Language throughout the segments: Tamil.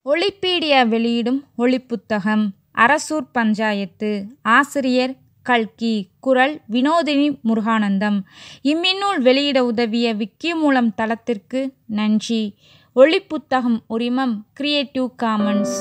ஒலிப்பீடியா வெளியிடும் ஒலிப்புத்தகம். அரசூர் பஞ்சாயத்து. ஆசிரியர் கல்கி. குரல் வினோதினி முருகானந்தம். இம்மின்னூல் வெளியிட உதவிய விக்கிமூலம் தளத்திற்கு நன்றி. ஒலிப்புத்தகம் உரிமம் கிரியேட்டிவ் காமன்ஸ்.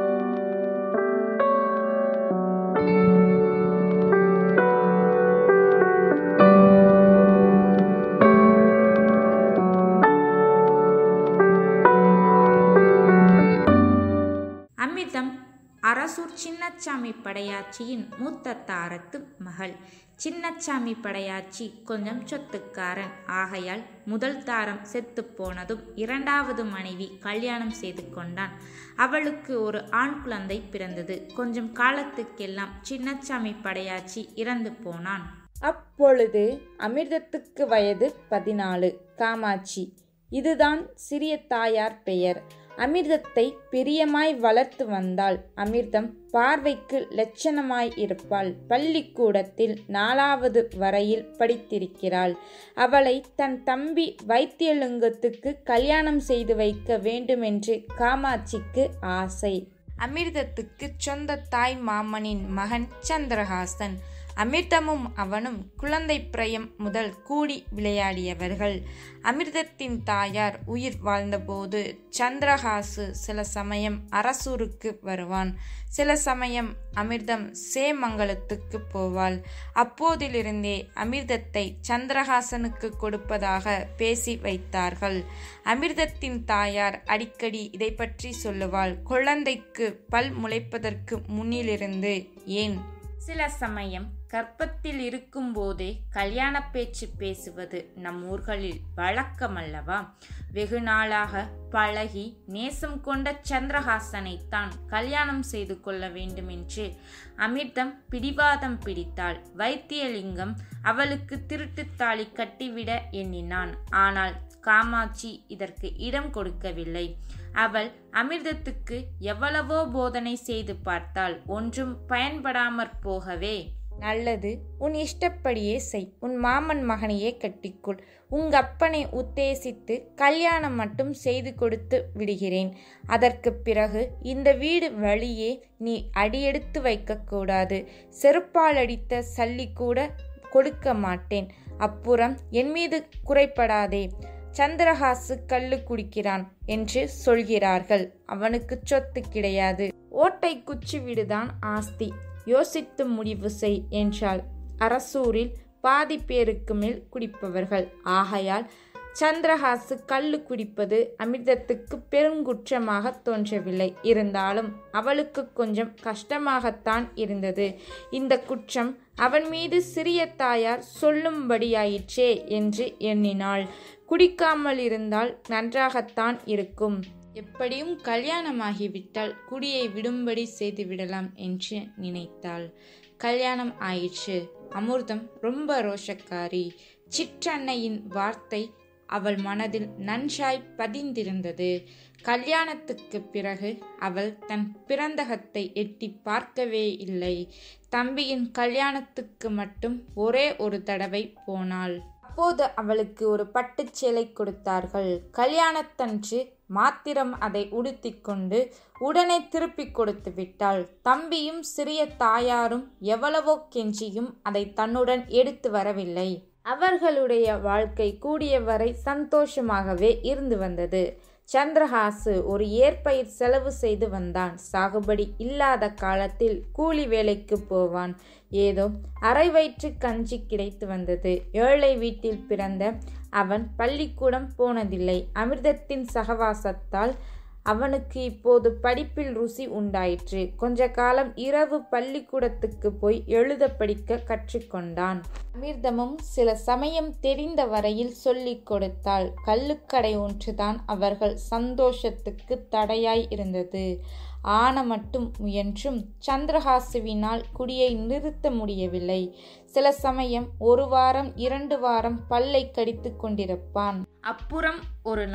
அமிர்தம் அரசூர் சின்னச்சாமி படையாச்சியின் மூத்த தாரத்து மகள். சின்னச்சாமி படையாச்சி கொஞ்சம் சொத்துக்காரன். ஆகையால் முதல் தாரம் செத்து போனதும் இரண்டாவது மனைவி கல்யாணம் செய்து கொண்டான். அவளுக்கு ஒரு ஆண் குழந்தை பிறந்தது. கொஞ்சம் காலத்துக்கெல்லாம் சின்னச்சாமி படையாச்சி இறந்து போனான். அப்பொழுது அமிர்தத்துக்கு வயது 14. காமாட்சி, இதுதான் சிறிய தாயார் பெயர். அமிர்தத்தை பிரியமாய் வளர்த்து வந்தாள். அமிர்தம் பார்வைக்கு லட்சணமாய் இருப்பாள். பள்ளிக்கூடத்தில் 4வது வரையில் படித்திருக்கிறாள். அவளை தன் தம்பி வைத்தியலிங்கத்துக்கு கல்யாணம் செய்து வைக்க வேண்டுமென்று காமாட்சிக்கு ஆசை. அமிர்தத்துக்கு சொந்த தாய் மாமனின் மகன் சந்திரஹாசன். அமிர்தமும் அவனும் குழந்தை பிரயம் முதல் கூடி விளையாடியவர்கள். அமிர்தத்தின் தாயார் உயிர் வாழ்ந்தபோது சந்திரஹாசு சில சமயம் அரசூருக்கு வருவான். சில சமயம் அமிர்தம் சேமங்கலத்துக்கு போவாள். அப்போதிலிருந்தே அமிர்தத்தை சந்திரஹாசனுக்கு கொடுப்பதாக பேசி வைத்தார்கள். அமிர்தத்தின் தாயார் அடிக்கடி இதை பற்றி சொல்லுவாள். குழந்தைக்கு பல் முளைப்பதற்கு முன்னிலிருந்து, ஏன் சில சமயம் கர்ப்பத்தில் இருக்கும் போதே கல்யாண பேச்சு பேசுவது நம் ஊர்களில் வழக்கமல்லவா? வெகு நாளாக பழகி நேசம் கொண்ட சந்திரஹாசனைத்தான் கல்யாணம் செய்து கொள்ள வேண்டுமென்று அமிர்தம் பிடிவாதம் பிடித்தாள். வைத்தியலிங்கம் அவளுக்கு திருட்டுத்தாலி கட்டிவிட எண்ணினான். ஆனால் காமாட்சி இதற்கு இடம் கொடுக்கவில்லை. அவள் அமிர்தத்துக்கு எவ்வளவோ போதனை செய்து பார்த்தாள். ஒன்றும் பயன்படாமற் போகவே, நல்லது, உன் இஷ்டப்படியே செய். உன் மாமன் மகனையே கட்டிக்கொள். உங்கப்பனை உத்தேசித்து கல்யாணம் மட்டும் செய்து கொடுத்து விடுகிறேன். அதற்கு பிறகு இந்த வீடு வழியே நீ அடியெடுத்து வைக்கக்கூடாது. செருப்பால் அடித்த சல்லி கூட கொடுக்க மாட்டேன். அப்புறம் என் மீது குறைப்படாதே. சந்திரஹாசு கள்ளு குடிக்கிறான் என்று சொல்கிறார்கள். அவனுக்கு சொத்து கிடையாது. ஓட்டை குச்சி வீடுதான் ஆஸ்தி. யோசித்து முடிவு செய் என்றாள். அரசூரில் பாதி பேருக்கு மேல் குடிப்பவர்கள். ஆகையால் சந்திரஹாசு கள்ளு குடிப்பது அமிர்தத்துக்கு பெருங்குற்றமாக தோன்றவில்லை. இருந்தாலும் அவளுக்கு கொஞ்சம் கஷ்டமாகத்தான் இருந்தது. இந்த குற்றம் அவன் மீது சிறிய தாயார் சொல்லும்படியாயிற்றே என்று எண்ணினாள். குடிக்காமல் இருந்தால் நன்றாகத்தான் இருக்கும். எப்படியும் கல்யாணமாகிவிட்டால் குடியை விடும்படி செய்துவிடலாம் என்று நினைத்தாள். கல்யாணம் ஆயிற்று. அமிர்தம் ரொம்ப ரோஷக்காரி. சிற்றன்னையின் வார்த்தை அவள் மனதில் நன்றாய் பதிந்திருந்தது. கல்யாணத்துக்கு பிறகு அவள் தன் பிறந்தகத்தை எட்டி பார்க்கவே இல்லை. தம்பியின் கல்யாணத்துக்கு மட்டும் ஒரே ஒரு தடவை போனாள். அப்போது அவளுக்கு ஒரு பட்டுச் சேலை கொடுத்தார்கள். கல்யாணத்தன்று மாத்திரம் அதை உடுத்திக்கொண்டு உடனே திருப்பி கொடுத்து விட்டாள். தம்பியும் சிறிய தாயாரும் எவ்வளவோ கெஞ்சியும் அதை தன்னுடன் எடுத்து வரவில்லை. அவர்களுடைய வாழ்க்கை கூடியவரை சந்தோஷமாகவே இருந்து வந்தது. சந்திரஹாசு ஒரு ஏற்பயிர் செலவு செய்து வந்தான். சாகுபடி இல்லாத காலத்தில் கூலி வேலைக்கு போவான். ஏதோ அரை வயிற்று கஞ்சி கிடைத்து வந்தது. ஏழை வீட்டில் பிறந்த அவன் பள்ளிக்கூடம் போனதில்லை. அமிர்தத்தின் சகவாசத்தால் அவனுக்கு இப்போது படிப்பில் ருசி உண்டாயிற்று. கொஞ்ச காலம் இரவு பள்ளிக்கூடத்துக்கு போய் எழுத படிக்க கற்றுக்கொண்டான். அமிர்தமும் சில சமயம் தெரிந்த வரையில் சொல்லிக் கொடுத்தாள். கள்ளுக்கடை ஒன்றுதான் அவர்கள் சந்தோஷத்துக்கு தடையாய் இருந்தது. ஆன மட்டும் முயன்றும் சந்திரஹாசுவினால் குடியை நிறுத்த முடியவில்லை. சில சமயம் 1 வாரம் 2 வாரம் பல்லை கடித்து கொண்டிருப்பான். அப்புறம் ஒரு நாள்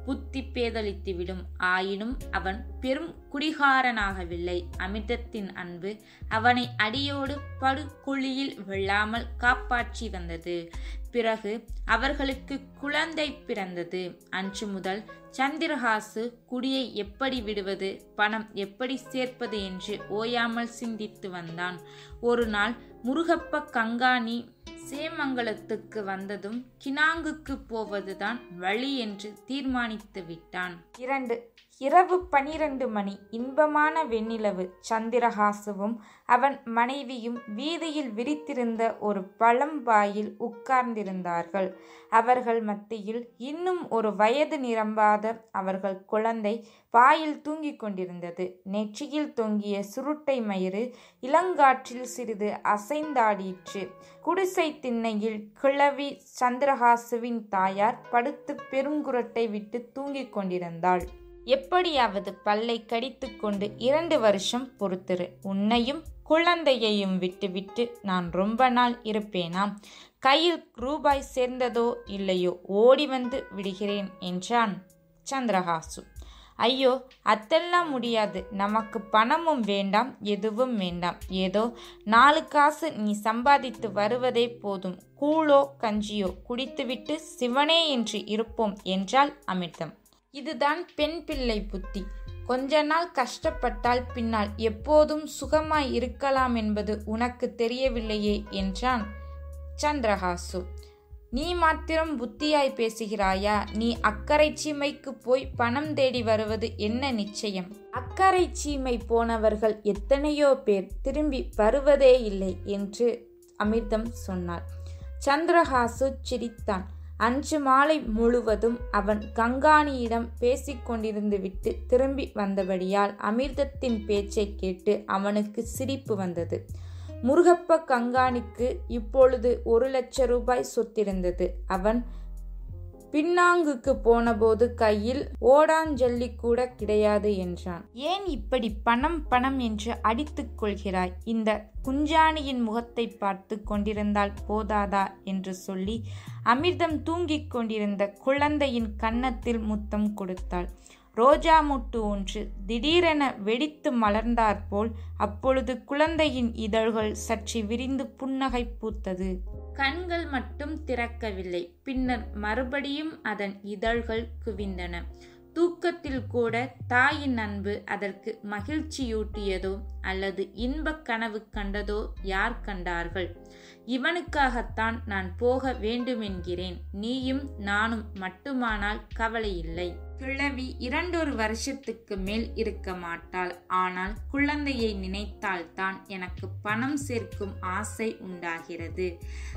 புத்தி பேதலித்துவிடும். ஆயினும் அவன் பெரும் குடிகாரனாகவில்லை. அமிர்தத்தின் அன்பு அவனை அடியோடு படுகுழியில் விழாமல் காப்பாற்றி வந்தது. பிறகு அவர்களுக்கு குழந்தை பிறந்தது. அன்று முதல் சந்திரஹாசு குடியை எப்படி விடுவது, பணம் எப்படி சேர்ப்பது என்று ஓயாமல் சிந்தித்து வந்தான். ஒரு நாள் முருகப்ப கங்காணி சேமங்கலத்துக்கு வந்ததும் கினாங்குக்கு போவதுதான் வழி என்று தீர்மானித்து விட்டான். 2. இரவு 12 மணி. இன்பமான வெண்ணிலவு. சந்திரஹாசுவும் அவன் மனைவியும் வீதியில் விரித்திருந்த ஒரு பழம்பாயில் உட்கார்ந்திருந்தார்கள். அவர்கள் மத்தியில் இன்னும் ஒரு வயது நிரம்பாத அவர்கள் குழந்தை பாயில் தூங்கிக் கொண்டிருந்தது. நெற்றியில் தொங்கிய சுருட்டை மயிறு இளங்காற்றில் சிறிது அசைந்தாடிற்று. குடிசை திண்ணையில் கிழவி சந்திரஹாசுவின் தாயார் படுத்து பெருங்குரட்டை விட்டு தூங்கிக் கொண்டிருந்தாள். எப்படியாவது பல்லை கடித்து கொண்டு 2 வருஷம் பொறுத்திரு. உன்னையும் குழந்தையையும் விட்டுவிட்டு நான் ரொம்ப நாள் இருப்பேனாம். கையில் ரூபாய் சேர்ந்ததோ இல்லையோ ஓடி வந்து விடுகிறேன் என்றான் சந்திரஹாசு. ஐயோ, அதெல்லாம் முடியாது. நமக்கு பணமும் வேண்டாம், எதுவும் வேண்டாம். ஏதோ 4 காசு நீ சம்பாதித்து வருவதே போதும். கூழோ கஞ்சியோ குடித்துவிட்டு சிவனே என்று இருப்போம் என்றாள் அமிர்தம். இதுதான் பெண் பிள்ளை புத்தி. கொஞ்ச நாள் கஷ்டப்பட்டால் பின்னால் எப்போதும் சுகமாய் இருக்கலாம் என்பது உனக்கு தெரியவில்லையே என்றான் சந்திரஹாசு. நீ மாத்திரம் புத்தியாய் பேசுகிறாயா? நீ அக்கறை சீமைக்கு போய் பணம் தேடி வருவது என்ன நிச்சயம்? அக்கறை சீமை போனவர்கள் எத்தனையோ பேர் திரும்பி வருவதே இல்லை என்று அமிர்தம் சொன்னார். சந்திரஹாசு சிரித்தான். அன்று மாலை முழுவதும் அவன் கங்காணியிடம் பேசிக்கொண்டிருந்து விட்டு திரும்பி வந்தபடியால் அமிர்தத்தின் பேச்சை கேட்டு அவனுக்கு சிரிப்பு வந்தது. முருகப்ப கங்காணிக்கு இப்பொழுது 1 லட்சம் ரூபாய் சொத்திருந்தது. அவன் பின்னாங்குக்கு போனபோது கையில் ஓடாஞ்சல்லி கூட கிடையாது என்றான். ஏன் இப்படி பணம் பணம் என்று அடித்துக் கொள்கிறாய்? இந்த குஞ்சாணியின் முகத்தை பார்த்து கொண்டிருந்தால் போதாதா என்று சொல்லி அமிர்தம் தூங்கிக் கொண்டிருந்த குழந்தையின் கன்னத்தில் முத்தம் கொடுத்தாள். ரோஜா மொட்டு ஒன்று திடீரென வெடித்து மலர்ந்தாற்போல் அப்பொழுது குழந்தையின் இதழ்கள் சற்று விரிந்து புன்னகை பூத்தது. கண்கள் மட்டும் திறக்கவில்லை. பின்னர் மறுபடியும் அதன் இதழ்கள் குவிந்தன. தூக்கத்தில் கூட தாயின் அன்பு அதற்கு மகிழ்ச்சியூட்டியதோ அல்லது இன்பக் கனவு கண்டதோ யார் கண்டார்கள்? இவனுக்காகத்தான் நான் போக வேண்டுமென்கிறேன். நீயும் நானும் மட்டுமானால் கவலையில்லை. கிழவி 2 வருஷத்துக்கு மேல் இருக்க மாட்டாள். ஆனால் குழந்தையை நினைத்தால்தான் எனக்கு பணம் சேர்க்கும் ஆசை உண்டாகிறது.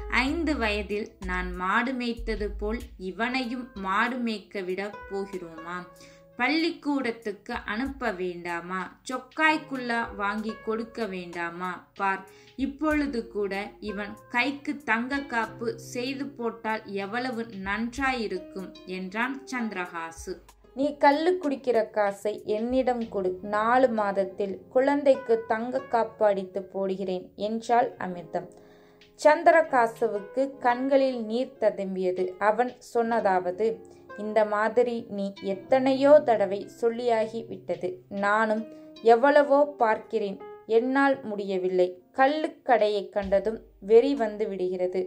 5 வயதில் நான் மாடு மேய்த்தது போல் இவனையும் மாடு மேய்க்க விட போகிறோமா? பள்ளிக்கூடத்துக்கு அனுப்ப வேண்டாமா? சொக்காய்க்குள்ளா வாங்கி கொடுக்க வேண்டாமா? பார், இப்பொழுது கூட இவன் கைக்கு தங்க காப்பு செய்து போட்டால் எவ்வளவு நன்றாயிருக்கும் என்றான் சந்திரஹாசு. நீ கள்ளு குடிக்கிற காசை என்னிடம் கொடு. 4 மாதத்தில் குழந்தைக்கு தங்க காப்பு அடித்து போடுகிறேன் என்றாள் அமிர்தம். சந்திரஹாசுவுக்கு கண்களில் நீர் ததும்பியது. அவன் சொன்னதாவது, இந்த மாதிரி நீ எத்தனையோ தடவை சொல்லியாகி விட்டது. நானும் எவ்வளவோ பார்க்கிறேன், என்னால் முடியவில்லை. கள்ளுக்கடையை கண்டதும் வெறி வந்து விடுகிறது.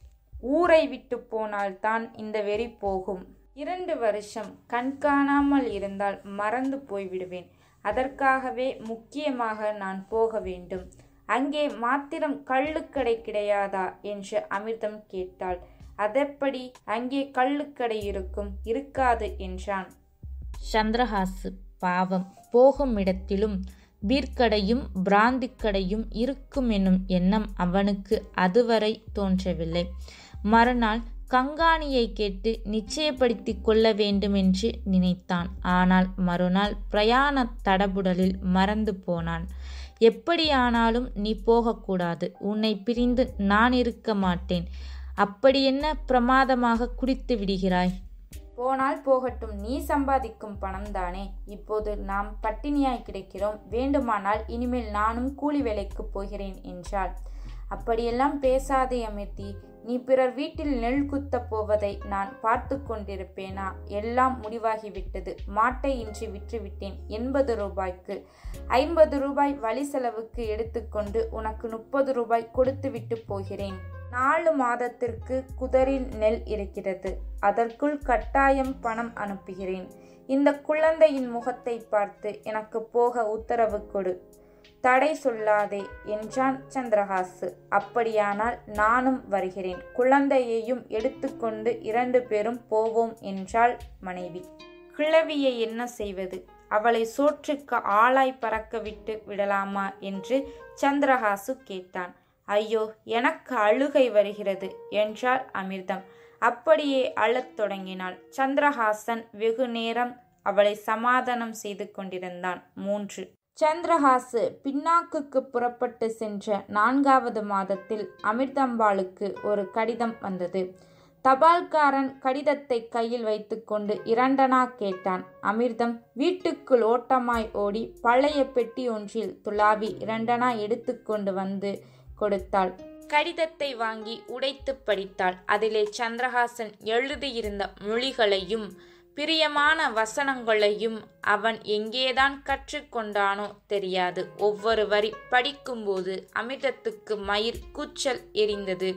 ஊரை விட்டு போனால்தான் இந்த வெறி போகும். 2 வருஷம் கண்காணாமல் இருந்தால் மறந்து போய்விடுவேன். அதற்காகவே முக்கியமாக நான் போக வேண்டும். அங்கே மாத்திரம் கள்ளுக்கடை கிடையாதா என்று அமிர்தம் கேட்டாள். அதெப்படி அங்கே கள்ளுக்கடை இருக்கும்? இருக்காது என்றான் சந்திரஹாசு. பாவம், போகும் இடத்திலும் பீர்க்கடையும் பிராந்திக்கடையும் இருக்கும் என்னும் எண்ணம் அவனுக்கு அதுவரை தோன்றவில்லை. மறுநாள் கங்காணியை கேட்டு நிச்சயப்படுத்தி கொள்ள வேண்டும் என்று நினைத்தான். ஆனால் மறுநாள் பிரயாண தடபுடலில் மறந்து போனான். எப்படியானாலும் நீ போகக்கூடாது. உன்னை பிரிந்து நான் இருக்க மாட்டேன். அப்படி என்ன பிரமாதமாக குடித்து விடுகிறாய்? போனால் போகட்டும், நீ சம்பாதிக்கும் பணம் தானே. இப்போது நாம் பட்டினியாய் கிடைக்கிறோம். வேண்டுமானால் இனிமேல் நானும் கூலி வேலைக்கு போகிறேன் என்றாள். அப்படியெல்லாம் பேசாதே அமிர்தி. நீ பிறர் வீட்டில் நெல் குத்தப் போவதை நான் பார்த்து கொண்டிருப்பேனா? எல்லாம் முடிவாகிவிட்டது. மாட்டை இன்று விற்றுவிட்டேன் 80 ரூபாய்க்கு. 50 ரூபாய் வழி செலவுக்கு எடுத்துக்கொண்டு உனக்கு 30 ரூபாய் கொடுத்து விட்டு போகிறேன். 4 மாதத்திற்கு குதிரில் நெல் இருக்கிறது. அதற்குள் கட்டாயம் பணம் அனுப்புகிறேன். இந்த குழந்தையின் முகத்தை பார்த்து எனக்கு போக உத்தரவு கொடு. தடை சொல்லாதே என்றான் சந்திரஹாசு. அப்படியானால் நானும் வருகிறேன். குழந்தையையும் எடுத்துக்கொண்டு 2 பேரும் போவோம் என்றாள் மனைவி. கிழவியை என்ன செய்வது? அவளை சோற்றுக்கு ஆளாய் பறக்க விட்டு விடலாமா என்று சந்திரஹாசு கேட்டான். ஐயோ, எனக்கு அழுகை வருகிறது என்றாள் அமிர்தம். அப்படியே அழத் தொடங்கினாள். சந்திரஹாசன் வெகு நேரம் அவளை சமாதானம் செய்து கொண்டிருந்தான். 3 சந்திரஹாசு பின்னாக்குக்கு புறப்பட்டு சென்ற 4வது மாதத்தில் அமிர்தம்பாளுக்கு ஒரு கடிதம் வந்தது. தபால்காரன் கடிதத்தை கையில் வைத்துக்கொண்டு 2 அணா கேட்டான். அமிர்தம் வீட்டுக்குள் ஓட்டமாய் ஓடி பழைய பெட்டி ஒன்றில் துளாவி 2 அணா எடுத்துக்கொண்டு வந்து கொடுத்தாள். கடிதத்தை வாங்கி உடைத்து படித்தாள். அதிலே சந்திரஹாசன் எழுதியிருந்த மொழிகளையும் பிரியமான வசனங்களையும் அவன் எங்கேதான் கற்றுக்கொண்டானோ தெரியாது. ஒவ்வொரு வரி படிக்கும்போது அமிர்தத்துக்கு மயிர் கூச்சல் எரிந்தது.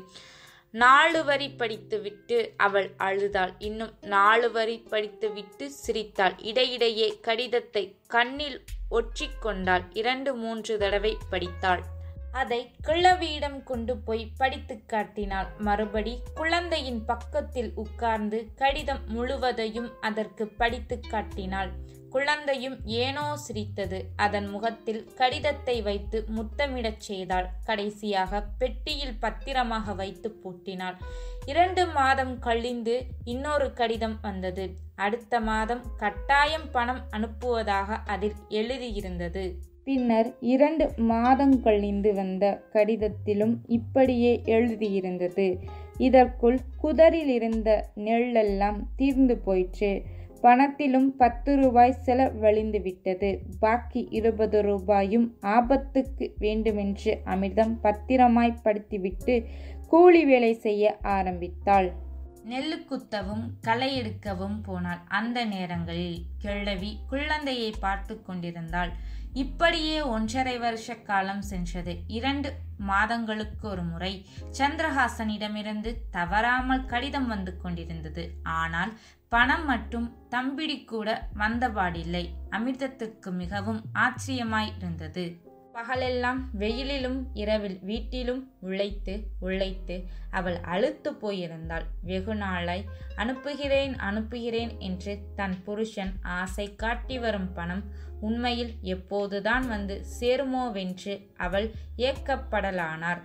4 வரி படித்துவிட்டு அவள் அழுதாள். இன்னும் 4 வரி படித்துவிட்டு சிரித்தாள். இடையிடையே கடிதத்தை கண்ணில் ஒற்றிக்கொண்டாள். 2-3 தடவை படித்தாள். அதை கிழவியிடம் கொண்டு போய் படித்து காட்டினாள். மறுபடி குழந்தையின் பக்கத்தில் உட்கார்ந்து கடிதம் முழுவதையும் அதற்கு படித்து காட்டினாள். குழந்தையும் ஏனோ சிரித்தது. அதன் முகத்தில் கடிதத்தை வைத்து முத்தமிடச் செய்தாள். கடைசியாக பெட்டியில் பத்திரமாக வைத்து பூட்டினாள். 2 மாதம் கழிந்து இன்னொரு கடிதம் வந்தது. அடுத்த மாதம் கட்டாயம் பணம் அனுப்புவதாக அதில் எழுதியிருந்தது. பின்னர் 2 மாதம் கழிந்து வந்த கடிதத்திலும் இப்படியே எழுதியிருந்தது. இதற்குள் குதிரில் இருந்த நெல்லெல்லாம் தீர்ந்து போயிற்று. பணத்திலும் 10 ரூபாய் செலவழிந்து விட்டது. பாக்கி 20 ரூபாயும் ஆபத்துக்கு வேண்டுமென்று அமிர்தம் பத்திரமாய் படுத்திவிட்டு கூலி வேலை செய்ய ஆரம்பித்தாள். நெல்லு குத்தவும் களை எடுக்கவும் போனாள். அந்த நேரங்களில் கிழவி குழந்தையை பார்த்து கொண்டிருந்தாள். இப்படியே 1.5 வருஷ காலம் சென்றது. 2 மாதங்களுக்கு ஒரு முறை சந்திரஹாசனிடமிருந்து தவறாமல் கடிதம் வந்து கொண்டிருந்தது. ஆனால் பணம் மட்டும் தம்பிடி கூட வந்தபாடில்லை. அமிர்தத்துக்கு மிகவும் ஆச்சரியமாய் இருந்தது. பகலெல்லாம் வெயிலிலும் இரவில் வீட்டிலும் உழைத்து அவள் அலுத்து போயிருந்தாள். வெகு நாளாய் அனுப்புகிறேன் என்று தன் புருஷன் ஆசை காட்டி வரும் பணம் உண்மையில் எப்போதுதான் வந்து சேருமோவென்று அவள் ஏக்கப்படலானார்.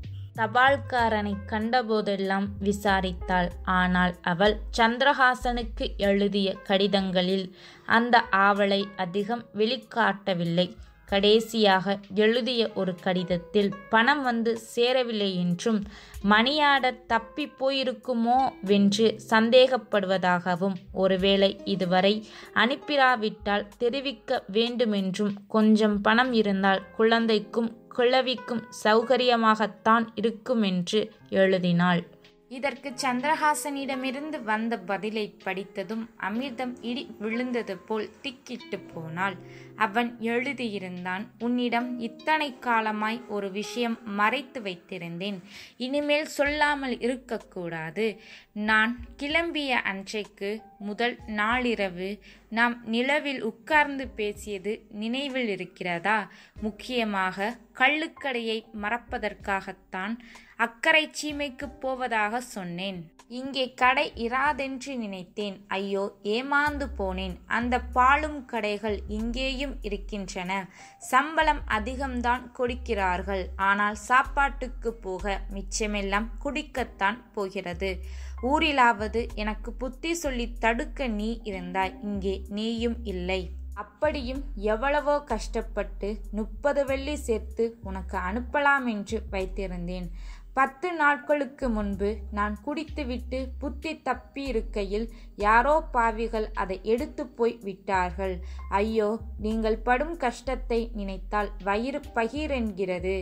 தபால்காரனை கண்டபோதெல்லாம் விசாரித்தாள். ஆனால் அவள் சந்திரஹாசனுக்கு எழுதிய கடிதங்களில் அந்த ஆவலை அதிகம் வெளிக்காட்டவில்லை. கடைசியாக எழுதிய ஒரு கடிதத்தில் பணம் வந்து சேரவில்லை என்றும் மணியாடர் தப்பி போயிருக்குமோ வென்று சந்தேகப்படுவதாகவும் ஒருவேளை இதுவரை அனுப்பிராவிட்டால் தெரிவிக்க வேண்டுமென்றும் கொஞ்சம் பணம் இருந்தால் குழந்தைக்கும் கிழவிக்கும் சௌகரியமாகத்தான் இருக்குமென்று எழுதினாள். இதற்கு சந்திரஹாசனிடமிருந்து வந்த பதிலை படித்ததும் அமிர்தம் இடி விழுந்தது போல் திக்கிட்டு போனாள். அவன் எழுதியிருந்தான். உன்னிடம் இத்தனை காலமாய் ஒரு விஷயம் மறைத்து வைத்திருந்தேன். இனிமேல் சொல்லாமல் இருக்கக்கூடாது. நான் கிளம்பிய அன்றைக்கு முதல் நாளிரவு நாம் நிலவில் உட்கார்ந்து பேசியது நினைவில் இருக்கிறதா? முக்கியமாக கள்ளுக்கடையை மறப்பதற்காகத்தான் அக்கரை சீமைக்கு போவதாக சொன்னேன். இங்கே கடை இராதென்று நினைத்தேன். ஐயோ, ஏமாந்து போனேன். அந்த பாலும் கடைகள் இங்கேயும் இருக்கின்றன. சம்பளம் அதிகம்தான் கொடுக்கிறார்கள். ஆனால் சாப்பாட்டுக்கு போக மிச்சமெல்லாம் குடிக்கத்தான் போகிறது. ஊரிலாவது எனக்கு புத்தி சொல்லி தடுக்க நீ இருந்தாய். இங்கே நீயும் இல்லை. அப்படியும் எவ்வளவோ கஷ்டப்பட்டு 30 வெள்ளி சேர்த்து உனக்கு அனுப்பலாம் என்று வைத்திருந்தேன். 10 நாட்களுக்கு முன்பு நான் குடித்துவிட்டு புத்தி தப்பி இருக்கையில் யாரோ பாவிகள் அதை எடுத்து போய் விட்டார்கள். ஐயோ, நீங்கள் படும் கஷ்டத்தை நினைத்தால் வயிறு பகீரென்கிறது.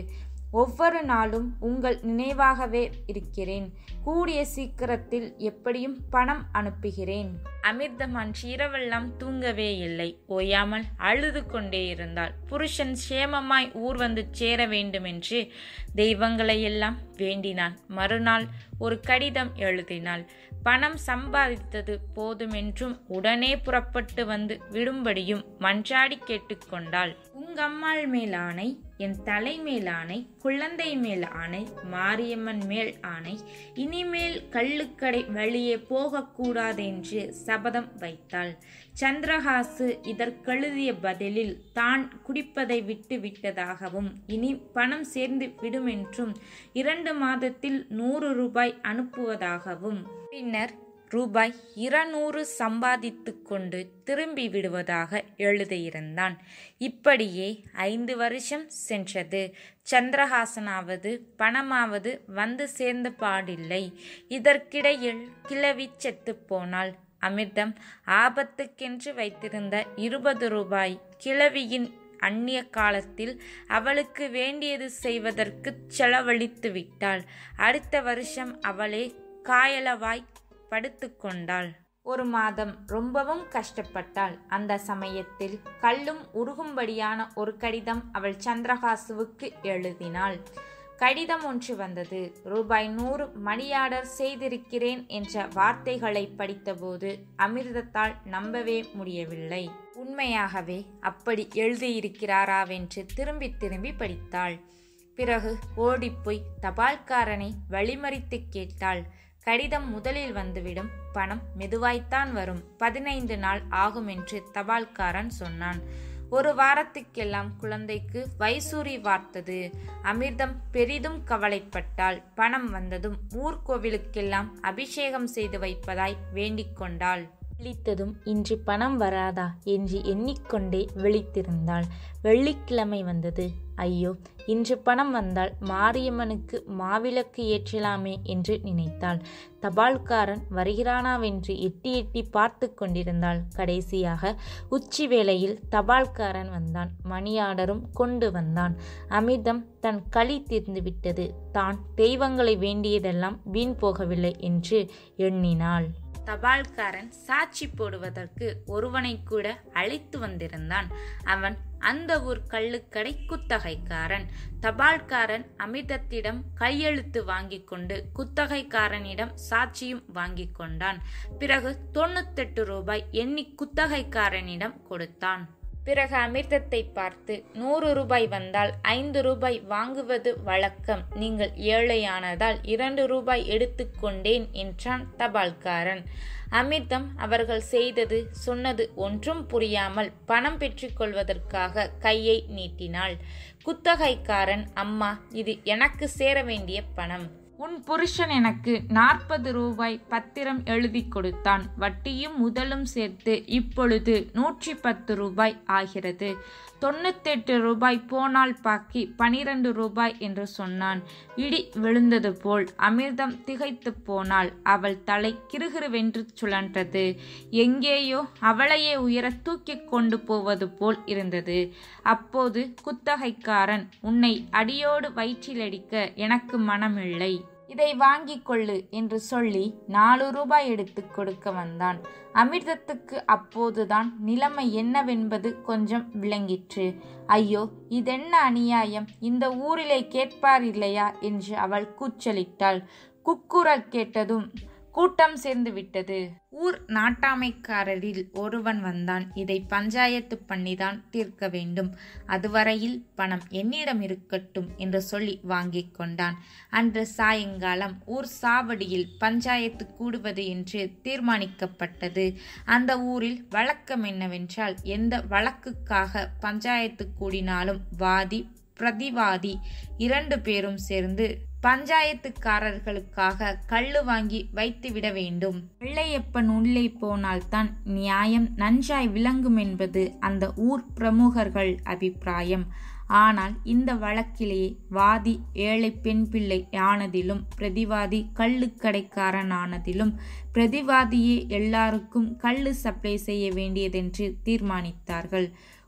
ஒவ்வொரு நாளும் உங்கள் நினைவாகவே இருக்கிறேன். கூடிய சீக்கிரத்தில் எப்படியும் பணம் அனுப்புகிறேன். அமிர்தம் அன்று இரவெல்லாம் தூங்கவே இல்லை. ஓயாமல் அழுது கொண்டே இருந்தாள். புருஷன் சேமமாய் ஊர் வந்து சேர வேண்டுமென்று தெய்வங்களையெல்லாம் வேண்டினாள். மறுநாள் ஒரு கடிதம் எழுதினாள். பணம் சம்பாதித்தது போதுமென்றும் உடனே புறப்பட்டு வந்து விடும்படியும் மன்றாடி கேட்டுக்கொண்டாள். உங்கம்மாள் மேல் ஆணை, என் தலை மேல் ஆணை, குழந்தை மேல் ஆணை, மாரியம்மன் மேல் ஆணை, இனிமேல் கள்ளுக்கடை வழியே போகக்கூடாதென்று சபதம் வைத்தாள். சந்திரஹாசு இதற்கெழுதிய பதிலில் தான் குடிப்பதை விட்டு விட்டதாகவும் இனி பணம் சேர்ந்து விடுமென்றும் 2 மாதத்தில் 100 ரூபாய் அனுப்புவதாகவும் பின்னர் ரூபாய் 200 சம்பாதித்து கொண்டு திரும்பி விடுவதாக எழுதியிருந்தான். இப்படியே 5 வருஷம் சென்றது. சந்திரஹாசனாவது பணமாவது வந்து சேர்ந்த பாடில்லை. இதற்கிடையில் கிழவி செத்து போனாள். அமிர்தம் ஆபத்துக்கென்று வைத்திருந்த 20 ரூபாய் கிழவியின் அந்நிய காலத்தில் அவளுக்கு வேண்டியது செய்வதற்கு செலவழித்து விட்டாள். அடுத்த வருஷம் அவளே காயலவாய் படுத்து கொண்டாள். 1 மாதம் ரொம்பவும் கஷ்டப்பட்டாள். அந்த சமயத்தில் கல்லும் உருகும்படியான ஒரு கடிதம் அவள் சந்திரஹாசுவுக்கு எழுதினாள். கடிதம் ஒன்று வந்தது. ரூபாய் 100 மணியார்டர் செய்திருக்கிறேன் என்ற வார்த்தைகளை படித்தபோது அமிர்தத்தால் நம்பவே முடியவில்லை. உண்மையாகவே அப்படி எழுதியிருக்கிறாராவென்று திரும்பி திரும்பி படித்தாள். பிறகு ஓடிப்போய் தபால்காரனை வழிமறித்து கேட்டாள். கடிதம் முதலில் வந்துவிடும், பணம் மெதுவாய்த்தான் வரும், 15 நாள் ஆகும் என்று தபால்காரன் சொன்னான். 1 வாரத்துக்கெல்லாம் குழந்தைக்கு வைசூரி வார்த்தது. அமிர்தம் பெரிதும் கவலைப்பட்டாள். பணம் வந்ததும் ஊர்கோவிலுக்கெல்லாம் அபிஷேகம் செய்து வைப்பதாய் வேண்டிக் கொண்டாள். விழித்ததும் இன்று பணம் வராதா என்று எண்ணிக்கொண்டே விழித்திருந்தாள். வெள்ளிக்கிழமை வந்தது. ஐயோ, இன்று பணம் வந்தால் மாரியம்மனுக்கு மாவிளக்கு ஏற்றலாமே என்று நினைத்தாள். தபால்காரன் வருகிறானாவென்று எட்டி எட்டி பார்த்து கொண்டிருந்தாள். கடைசியாக உச்சி வேளையில் தபால்காரன் வந்தான். மணியார்டரும் கொண்டு வந்தான். அமிர்தம் தன் களி தீர்ந்து விட்டது. தான் தெய்வங்களை வேண்டியதெல்லாம் வீண் போகவில்லை என்று எண்ணினாள். தபால்காரன் சாட்சி போடுவதற்கு ஒருவனை கூட அழைத்து வந்திருந்தான். அவன் அந்த ஊர் கள்ளுக்கடை குத்தகைக்காரன். தபால்காரன் அமிர்தத்திடம் கையெழுத்து வாங்கி கொண்டு குத்தகைக்காரனிடம் சாட்சியும் வாங்கி கொண்டான். பிறகு 98 ரூபாய் எண்ணி குத்தகைக்காரனிடம் கொடுத்தான். பிறகு அமிர்தத்தை பார்த்து, 100 ரூபாய் வந்தால் 5 ரூபாய் வாங்குவது வழக்கம். நீங்கள் ஏழையானதால் 2 ரூபாய் எடுத்துக்கொண்டேன் என்றான் தபால்காரன். அமிர்தம் அவர்கள் செய்தது சொன்னது ஒன்றும் புரியாமல் பணம் பெற்றுக்கொள்வதற்காக கையை நீட்டினாள். குத்தகைக்காரன், அம்மா, இது எனக்கு சேர வேண்டிய பணம். உன் புருஷன் எனக்கு 40 ரூபாய் பத்திரம் எழுதி கொடுத்தான். வட்டியும் முதலும் சேர்த்து இப்பொழுது 110 ரூபாய் ஆகிறது. 98 ரூபாய் போனால் பாக்கி 12 ரூபாய் என்று சொன்னான். இடி விழுந்தது போல் அமிர்தம் திகைத்து போனாள். அவள் தலை கிறுகிறுவென்று சுழன்றது. எங்கேயோ அவளையே உயர தூக்கி கொண்டு போவது போல் இருந்தது. அப்போது குத்தகைக்காரன், உன்னை அடியோடு வயிற்றிலடிக்க எனக்கு மனமில்லை, இதை வாங்கிக் கொள்ளு என்று சொல்லி 4 ரூபாய் எடுத்து கொடுக்க வந்தான். அமிர்தத்துக்கு அப்போதுதான் நிலைமை என்னவென்பது கொஞ்சம் விளங்கிற்று. ஐயோ, இதென்ன அநியாயம், இந்த ஊரிலே கேட்பார் இல்லையா என்று அவள் கூச்சலிட்டாள். குக்குரல் கேட்டதும் கூட்டம் சேர்ந்து விட்டது. ஊர் நாட்டாமைக்காரரில் ஒருவன் வந்தான். இதை பஞ்சாயத்து பண்ணிதான் தீர்க்க வேண்டும். அதுவரையில் பணம் என்னிடம் இருக்கட்டும் என்று சொல்லி வாங்கிக் கொண்டான். அன்று சாயங்காலம் ஊர் சாவடியில் பஞ்சாயத்து கூடுவது என்று தீர்மானிக்கப்பட்டது. அந்த ஊரில் வழக்கம் என்னவென்றால், எந்த வழக்குக்காக பஞ்சாயத்து கூடினாலும் வாதி பிரதிவாதி 2 பேரும் சேர்ந்து பஞ்சாயத்துக்காரர்களுக்காக கள்ளு வாங்கி வைத்துவிட வேண்டும். வெள்ளையப்பன் உள்ளே போனால்தான் நியாயம் நன்றாய் விளங்கும் என்பது அந்த ஊர் பிரமுகர்கள் அபிப்பிராயம். ஆனால் இந்த வழக்கிலேயே வாதி ஏழை பெண் பிள்ளை ஆனதிலும் பிரதிவாதி கள்ளுக்கடைக்காரனானதிலும் பிரதிவாதியே எல்லாருக்கும் கள்ளு சப்ளை செய்ய வேண்டியதென்று தீர்மானித்தார்கள்.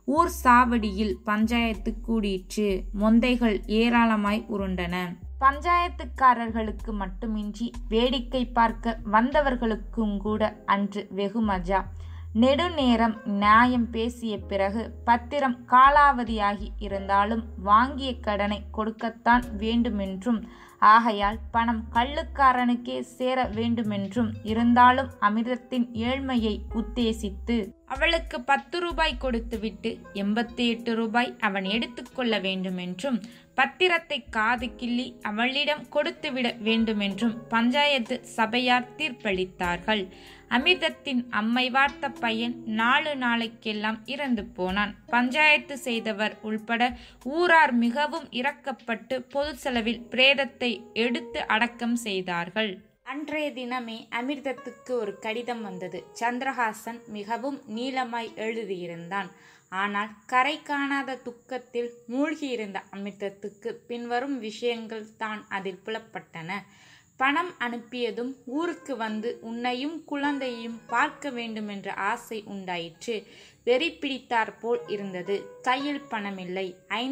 ஊர் சாவடியில் பஞ்சாயத்து கூடிற்று. மொந்தைகள் ஏராளமாய் உருண்டன. பஞ்சாயத்துக்காரர்களுக்கு மட்டுமின்றி வேடிக்கை பார்க்க வந்தவர்களுக்கும் கூட அன்று வெகு மஜா. நெடுநேரம் நியாயம் பேசிய பிறகு பத்திரம் காலாவதியாகி இருந்தாலும் வாங்கிய கடனை கொடுக்கத்தான் வேண்டுமென்றும், ஆகையால் பணம் கள்ளுக்காரனுக்கே சேர வேண்டுமென்றும், இருந்தாலும் அமிர்தத்தின் ஏழ்மையை உத்தேசித்து அவளுக்கு 10 ரூபாய் கொடுத்துவிட்டு 88 ரூபாய் அவன் எடுத்துக்கொள்ள வேண்டுமென்றும், பத்திரத்தை காது கிள்ளி அவளிடம் கொடுத்துவிட வேண்டுமென்றும் பஞ்சாயத்து சபையார் தீர்ப்பளித்தார்கள். அமிர்தத்தின் அம்மை வார்த்த பையன் 4 நாளைக்கெல்லாம் இறந்து போனான். பஞ்சாயத்து செய்தவர் உள்பட ஊரார் மிகவும் இரக்கப்பட்டு பொது செலவில் பிரேதத்தை எடுத்து அடக்கம் செய்தார்கள். அன்றைய தினமே அமிர்தத்துக்கு ஒரு கடிதம் வந்தது. சந்திரஹாசன் மிகவும் நீளமாய் எழுதியிருந்தான். ஆனால் கரை காணாத துக்கத்தில் மூழ்கியிருந்த அமிர்தத்துக்கு பின்வரும் விஷயங்கள் தான் அதில் புலப்பட்டன. பணம் அனுப்பியதும் ஊருக்கு வந்து உன்னையும் குழந்தையும் பார்க்க வேண்டுமென்ற ஆசை உண்டாயிற்று. வெறி பிடித்தாற்போல் இருந்தது. கையில் பணமில்லை.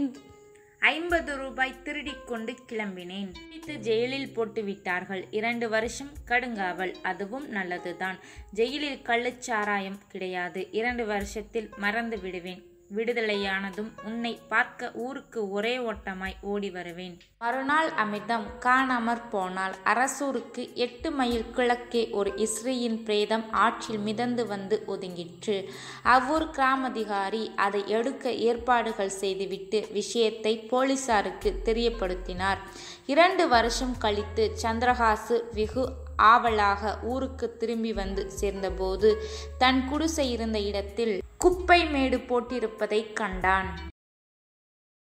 50 ரூபாய் திருடிக்கொண்டு கிளம்பினேன். பிடித்து ஜெயிலில் போட்டு விட்டார்கள். 2 வருஷம் கடுங்காவல். அதுவும் நல்லதுதான். ஜெயிலில் கள்ளுச்சாராயம் கிடையாது. 2 வருஷத்தில் மறந்து விடுவேன். விடுதலையானதும் உன்னை பார்க்க ஊருக்கு ஒரே ஓட்டமாய் ஓடி வருவேன். மறுநாள் அமிர்தம் காணாமற் போனால். அரசூருக்கு 8 மைல் கிழக்கே ஒரு இஸ்ரீயின் பிரேதம் ஆற்றில் மிதந்து வந்து ஒதுங்கிற்று. அவ்வூர் கிராமதிகாரி அதை எடுக்க ஏற்பாடுகள் செய்துவிட்டு விஷயத்தை போலீசாருக்கு தெரியப்படுத்தினார். 2 வருஷம் கழித்து சந்திரஹாசு வெகு ஆவலாக ஊருக்கு திரும்பி வந்து சேர்ந்தபோது தன் குடிசை இருந்த இடத்தில் குப்பை மேடு போட்டிருப்பதை கண்டான்.